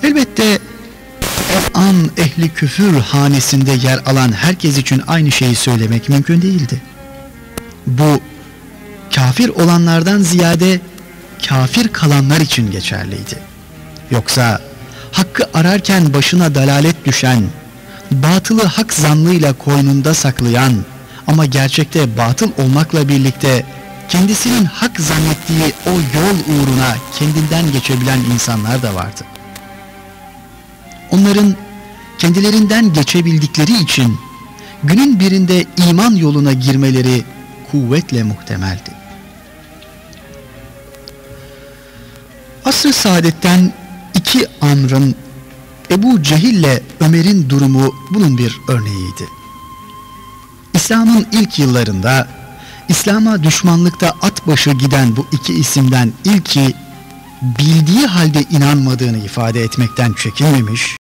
Elbette o an ehli küfür hanesinde yer alan herkes için aynı şeyi söylemek mümkün değildi. Bu kafir olanlardan ziyade kafir kalanlar için geçerliydi. Yoksa hakkı ararken başına dalalet düşen, batılı hak zannıyla koynunda saklayan ama gerçekte batıl olmakla birlikte kendisinin hak zannettiği o yol uğruna kendinden geçebilen insanlar da vardı. Onların kendilerinden geçebildikleri için günün birinde iman yoluna girmeleri kuvvetle muhtemeldi. Asr-ı Saadet'ten iki Amr'ın, Ebu Cehil'le Ömer'in durumu bunun bir örneğiydi. İslam'ın ilk yıllarında İslam'a düşmanlıkta at başı giden bu iki isimden ilki bildiği halde inanmadığını ifade etmekten çekinmemiş,